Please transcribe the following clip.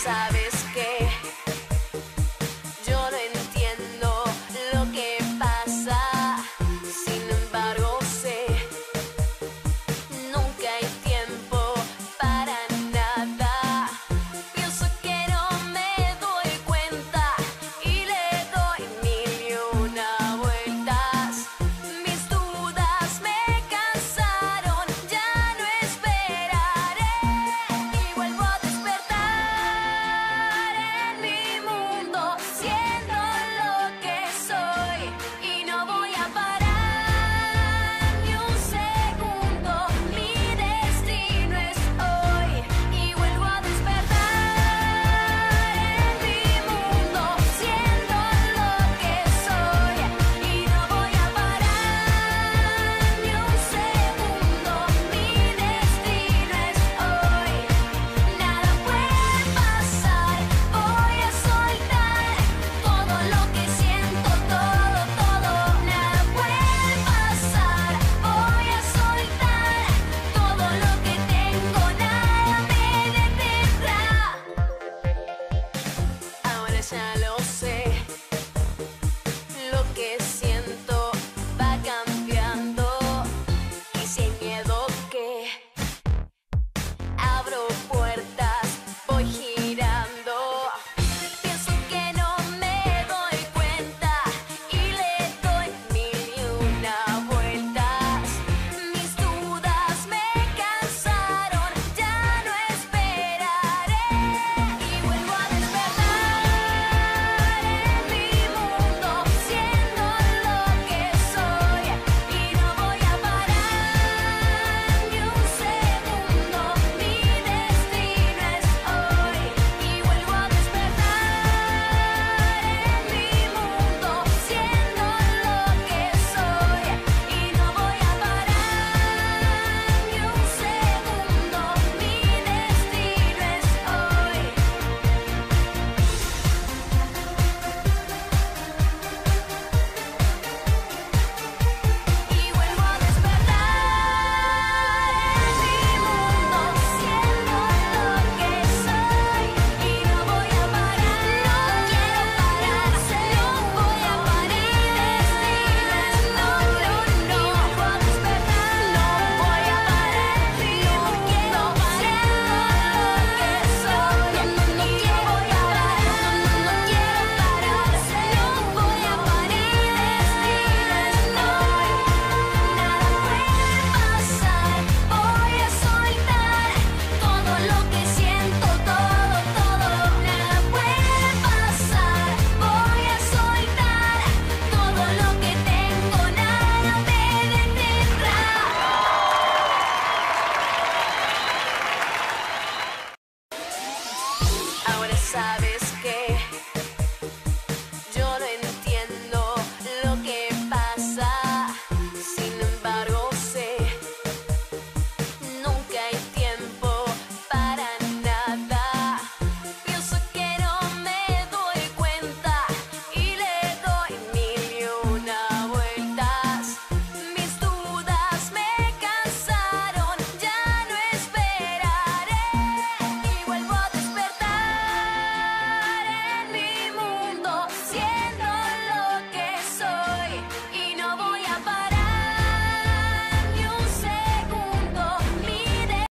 sabes que yo no entiendo lo que pasa, sin embargo sé, nunca hay tiempo para nada. Pienso que no me doy cuenta y le doy mil y una vueltas. Mis dudas me cansaron, ya no esperaré y vuelvo a despertar en mi mundo, siendo lo que soy, y no voy a parar ni un segundo. Mi destino es hoy y vuelvo a despertar en mi mundo, siendo lo que soy, y no voy a parar ni un segundo. Mi destino es hoy, nada puede pasar. Voy a soltar todo lo que siento, todo, nada puede pasar. Voy a soltar todo lo que tengo, nada me detendrá. Ahora ya lo sé, lo que siento va cambiando, y sin miedo que abro puertas, voy girando. Pienso que no me doy cuenta y le doy mil y una vueltas. Mis dudas me cansaron, ya no esperaré y vuelvo a despertar en mi mundo, siendo lo que soy, y no voy a parar ni un segundo. Mi destino es hoy y vuelvo a despertar en mi mundo, siendo lo que soy, y no voy a parar ni un segundo. Mi destino es hoy. Y vuelvo a despertar en mi mundo, siendo lo que soy, y no voy a parar, no quiero pararse, no voy a parar. Mi destino es no, vuelvo a despertar, no voy a parar en mi mundo, siendo lo que soy, y no quiero parar, no quiero pararse, no voy a parar. Mi destino es no, nada puede pasar. Voy a soltar todo lo que siento, todo, nada puede pasar. Voy a soltar todo lo que tengo, nada me detendrá. Ahora sabes